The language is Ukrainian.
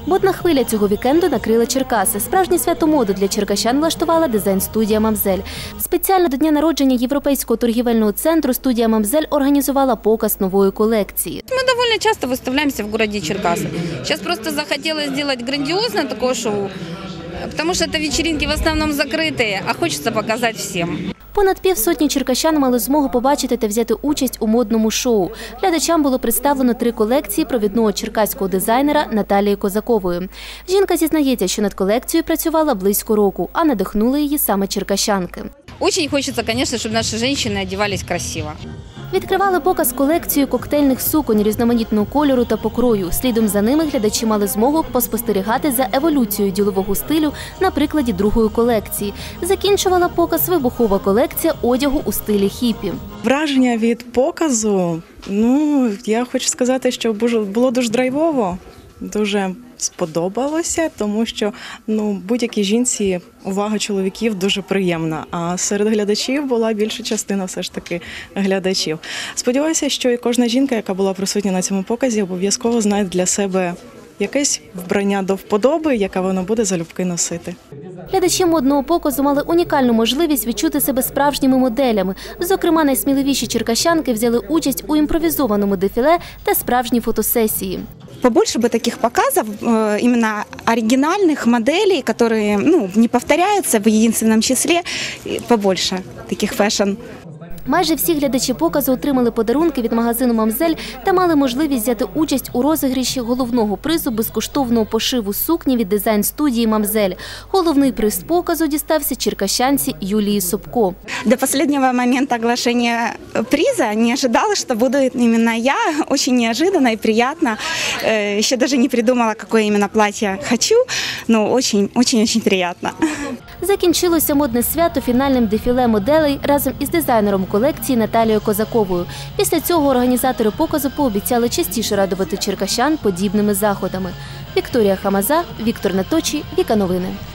Модна хвиля цього вікенду накрила Черкаси. Справжнє свято моди для черкащан влаштувала дизайн-студія «Мамзель». Спеціально до дня народження Європейського торгівельного центру студія «Мамзель» організувала показ нової колекції. Мы довольно часто выставляемся в городе Черкасы. Сейчас просто захотелось сделать грандиозное такое шоу, потому что это вечеринки в основном закрытые, а хочется показать всем. Понад півсотні черкащан мали змогу побачити та взяти участь у модному шоу. Глядачам було представлено 3 колекції провідного черкаського дизайнера Наталії Козакової. Жінка зізнається, що над колекцією працювала близько року, а надихнули її саме черкащанки. Очень хочется, конечно, чтобы наши женщины одевались красиво. Відкривали показ колекцію коктейльних суконь різноманітного кольору та покрою. Слідом за ними глядачі мали змогу поспостерігати за еволюцією ділового стилю на прикладі другої колекції. Закінчувала показ вибухова колекція одягу у стилі хіпі. Враження від показу, я хочу сказати, що було дуже драйвово, дуже сподобалося, тому що будь-якій жінці увага чоловіків дуже приємна, а серед глядачів була більша частина все ж таки глядачів. Сподіваюся, що і кожна жінка, яка була присутня на цьому показі, обов'язково знайде для себе якесь вбрання до вподоби, яке вона буде залюбки носити. Глядачі модного показу мали унікальну можливість відчути себе справжніми моделями. Зокрема, найсміливіші черкащанки взяли участь у імпровізованому дефіле та справжній фотосесії. Побольше бы таких показов, именно оригинальных моделей, которые не повторяются в единственном числе, побольше таких фэшн. Майже всі глядачі показу отримали подарунки від магазину «Мамзель» та мали можливість взяти участь у розіграші головного призу безкоштовного пошиву сукні від дизайн-студії «Мамзель». Головний приз показу дістався черкащанці Юлії Собко. До последнего момента оглашения приза не ожидала, что буду именно я. Очень неожиданно и приятно. Еще даже не придумала, какое именно платье хочу, но очень-очень приятно. Закінчилося модне свято фінальним дефіле моделей разом із дизайнером колекції Наталією Козаковою. Після цього організатори показу пообіцяли частіше радувати черкащан подібними заходами. Вікторія Хамаза, Віктор Наточій, Віка Новини.